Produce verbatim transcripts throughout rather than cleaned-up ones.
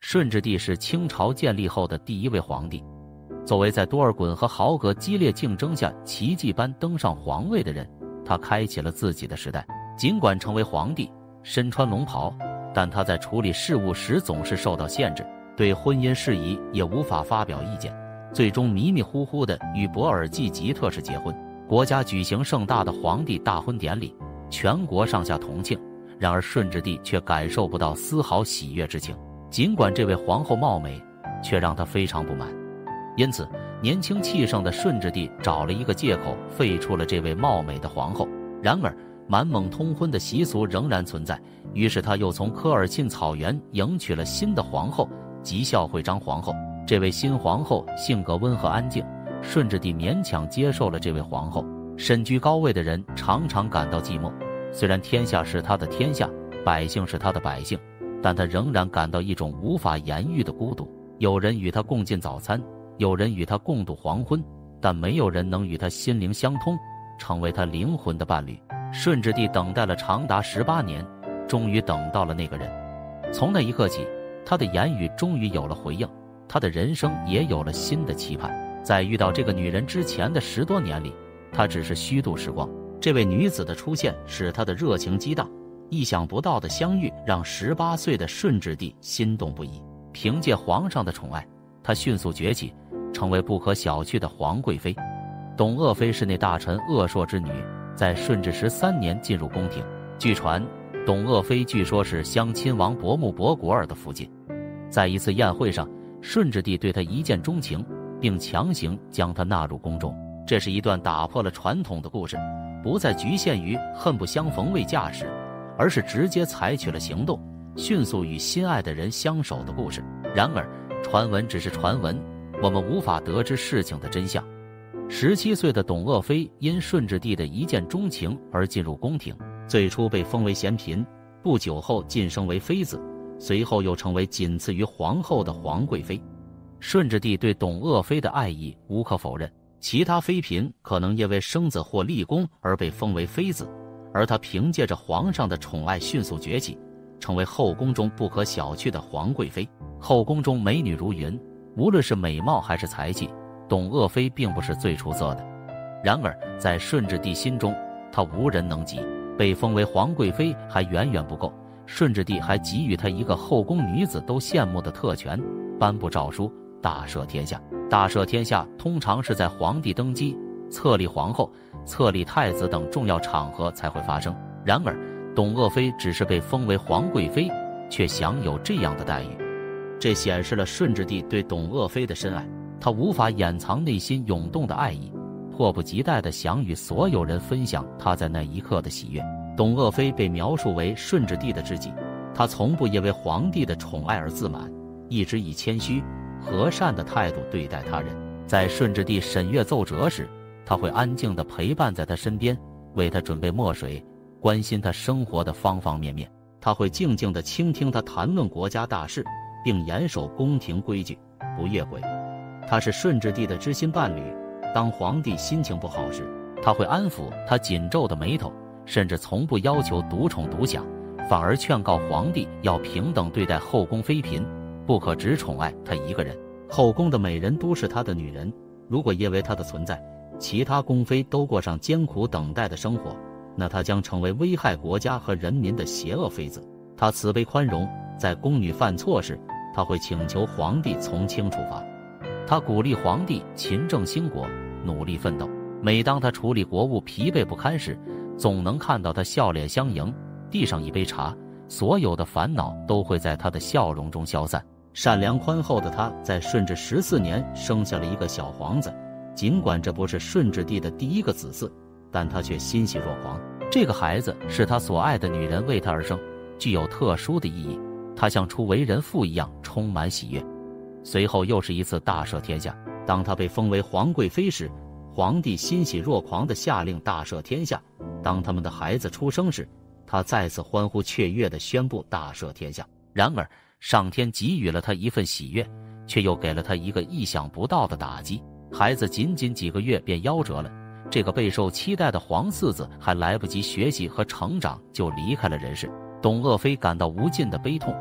顺治帝是清朝建立后的第一位皇帝。作为在多尔衮和豪格激烈竞争下奇迹般登上皇位的人，他开启了自己的时代。尽管成为皇帝，身穿龙袍，但他在处理事务时总是受到限制，对婚姻事宜也无法发表意见，最终迷迷糊糊地与博尔济吉特氏结婚。国家举行盛大的皇帝大婚典礼，全国上下同庆，然而顺治帝却感受不到丝毫喜悦之情。尽管这位皇后貌美，却让他非常不满。因此，年轻气盛的顺治帝找了一个借口废除了这位貌美的皇后。然而，满蒙通婚的习俗仍然存在，于是他又从科尔沁草原迎娶了新的皇后吉孝惠章皇后。这位新皇后性格温和安静，顺治帝勉强接受了这位皇后。身居高位的人常常感到寂寞，虽然天下是他的天下，百姓是他的百姓，但他仍然感到一种无法言喻的孤独。有人与他共进早餐，有人与他共度黄昏，但没有人能与他心灵相通，成为他灵魂的伴侣。顺治帝等待了长达十八年，终于等到了那个人。从那一刻起，他的言语终于有了回应，他的人生也有了新的期盼。在遇到这个女人之前的十多年里，他只是虚度时光。这位女子的出现使他的热情激荡，意想不到的相遇让十八岁的顺治帝心动不已。凭借皇上的宠爱，他迅速崛起，成为不可小觑的皇贵妃。董鄂妃是那大臣鄂硕之女，在顺治十三年进入宫廷。据传，董鄂妃据说是襄亲王伯木伯果尔的福晋。在一次宴会上，顺治帝对她一见钟情，并强行将她纳入宫中。这是一段打破了传统的故事，不再局限于恨不相逢未嫁时，而是直接采取了行动，迅速与心爱的人相守的故事。然而，传闻只是传闻，我们无法得知事情的真相。十七岁的董鄂妃因顺治帝的一见钟情而进入宫廷，最初被封为贤嫔，不久后晋升为妃子，随后又成为仅次于皇后的皇贵妃。顺治帝对董鄂妃的爱意无可否认，其他妃嫔可能因为生子或立功而被封为妃子，而她凭借着皇上的宠爱迅速崛起，成为后宫中不可小觑的皇贵妃。后宫中美女如云，无论是美貌还是才气，董鄂妃并不是最出色的。然而在顺治帝心中，她无人能及。被封为皇贵妃还远远不够，顺治帝还给予她一个后宫女子都羡慕的特权，颁布诏书，大赦天下。大赦天下通常是在皇帝登基、册立皇后、册立太子等重要场合才会发生。然而董鄂妃只是被封为皇贵妃，却享有这样的待遇，这显示了顺治帝对董鄂妃的深爱。他无法掩藏内心涌动的爱意，迫不及待地想与所有人分享他在那一刻的喜悦。董鄂妃被描述为顺治帝的知己，他从不因为皇帝的宠爱而自满，一直以谦虚、和善的态度对待他人。在顺治帝审阅奏折时，他会安静地陪伴在他身边，为他准备墨水，关心他生活的方方面面。他会静静地倾听他谈论国家大事，并严守宫廷规矩，不越轨。他是顺治帝的知心伴侣，当皇帝心情不好时，他会安抚他紧皱的眉头，甚至从不要求独宠独享，反而劝告皇帝要平等对待后宫妃嫔，不可只宠爱他一个人。后宫的美人都是他的女人，如果因为他的存在，其他宫妃都过上艰苦等待的生活，那他将成为危害国家和人民的邪恶妃子。他慈悲宽容，在宫女犯错时，他会请求皇帝从轻处罚。他鼓励皇帝勤政兴国，努力奋斗。每当他处理国务疲惫不堪时，总能看到他笑脸相迎，递上一杯茶，所有的烦恼都会在他的笑容中消散。善良宽厚的他在顺治十四年生下了一个小皇子，尽管这不是顺治帝的第一个子嗣，但他却欣喜若狂。这个孩子是他所爱的女人为他而生，具有特殊的意义，他像初为人父一样充满喜悦。随后又是一次大赦天下，当他被封为皇贵妃时，皇帝欣喜若狂地下令大赦天下。当他们的孩子出生时，他再次欢呼雀跃地宣布大赦天下。然而上天给予了他一份喜悦，却又给了他一个意想不到的打击。孩子仅仅几个月便夭折了，这个备受期待的皇四子还来不及学习和成长就离开了人世。董鄂妃感到无尽的悲痛，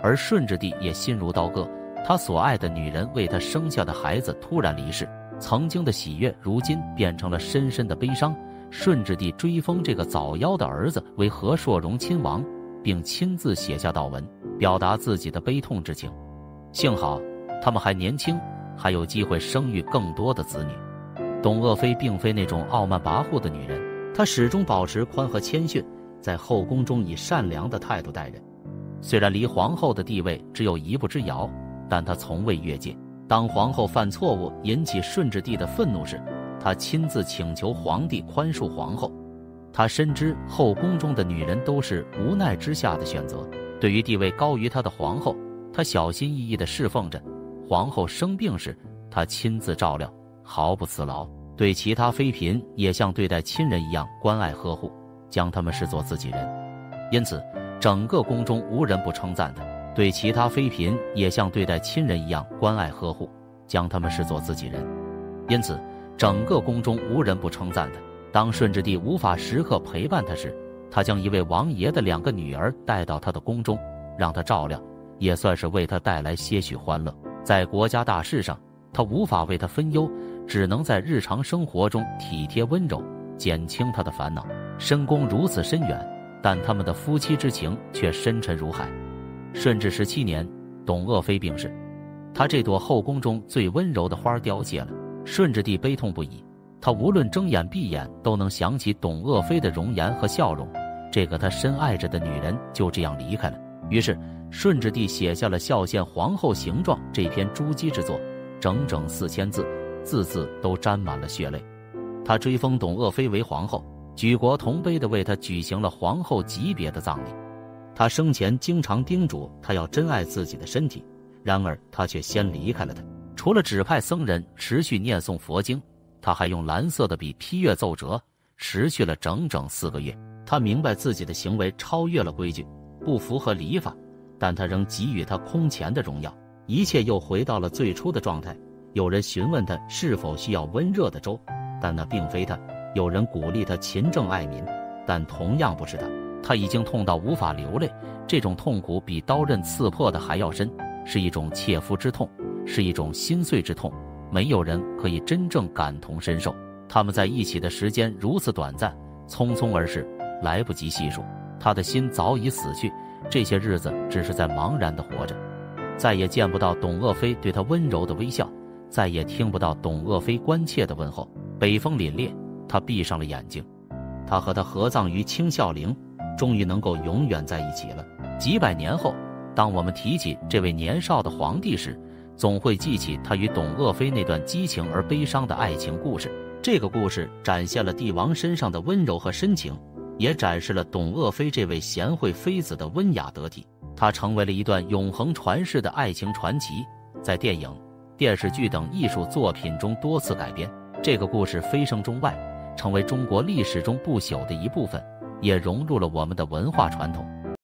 而顺治帝也心如刀割，他所爱的女人为他生下的孩子突然离世，曾经的喜悦如今变成了深深的悲伤。顺治帝追封这个早夭的儿子为和硕荣亲王，并亲自写下悼文，表达自己的悲痛之情。幸好他们还年轻，还有机会生育更多的子女。董鄂妃并非那种傲慢跋扈的女人，她始终保持宽和谦逊，在后宫中以善良的态度待人。虽然离皇后的地位只有一步之遥，但她从未越界。当皇后犯错误引起顺治帝的愤怒时，她亲自请求皇帝宽恕皇后。她深知后宫中的女人都是无奈之下的选择，对于地位高于她的皇后，她小心翼翼地侍奉着。皇后生病时，她亲自照料，毫不辞劳。对其他妃嫔也像对待亲人一样关爱呵护，将她们视作自己人。因此整个宫中无人不称赞的，对其他妃嫔也像对待亲人一样关爱呵护，将她们视作自己人。因此整个宫中无人不称赞的。当顺治帝无法时刻陪伴他时，他将一位王爷的两个女儿带到他的宫中，让他照料，也算是为他带来些许欢乐。在国家大事上，他无法为他分忧，只能在日常生活中体贴温柔，减轻他的烦恼。深宫如此深远，但他们的夫妻之情却深沉如海。顺治十七年，董鄂妃病逝，她这朵后宫中最温柔的花凋谢了。顺治帝悲痛不已，他无论睁眼闭眼都能想起董鄂妃的容颜和笑容，这个他深爱着的女人就这样离开了。于是顺治帝写下了《孝献皇后形状》这篇珠玑之作，整整四千字，字字都沾满了血泪。他追封董鄂妃为皇后，举国同悲地为她举行了皇后级别的葬礼。他生前经常叮嘱她要珍爱自己的身体，然而他却先离开了她。除了指派僧人持续念诵佛经，他还用蓝色的笔批阅奏折，持续了整整四个月。他明白自己的行为超越了规矩，不符合礼法，但他仍给予他空前的荣耀。一切又回到了最初的状态。有人询问他是否需要温热的粥，但那并非他；有人鼓励他勤政爱民，但同样不是他。他已经痛到无法流泪，这种痛苦比刀刃刺破的还要深，是一种切肤之痛，是一种心碎之痛，没有人可以真正感同身受。他们在一起的时间如此短暂，匆匆而逝，来不及细数。他的心早已死去，这些日子只是在茫然地活着，再也见不到董鄂妃对他温柔的微笑，再也听不到董鄂妃关切的问候。北风凛冽，他闭上了眼睛。他和他合葬于清孝陵，终于能够永远在一起了。几百年后，当我们提起这位年少的皇帝时，总会记起他与董鄂妃那段激情而悲伤的爱情故事。这个故事展现了帝王身上的温柔和深情，也展示了董鄂妃这位贤惠妃子的温雅得体。它成为了一段永恒传世的爱情传奇，在电影、电视剧等艺术作品中多次改编。这个故事飞升中外，成为中国历史中不朽的一部分，也融入了我们的文化传统。